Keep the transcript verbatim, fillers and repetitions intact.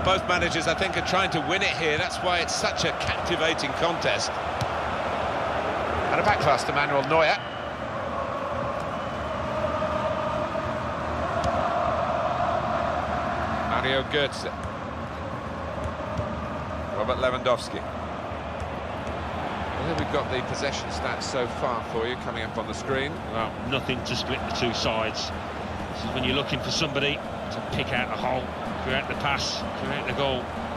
Well, both managers, I think, are trying to win it here. That's why it's such a captivating contest. And a back pass to Manuel Neuer. Mario Götze. Robert Lewandowski. Well, here we've got the possession stats so far for you coming up on the screen. Well, nothing to split the two sides. This is when you're looking for somebody to pick out a hole, create the pass, create the goal.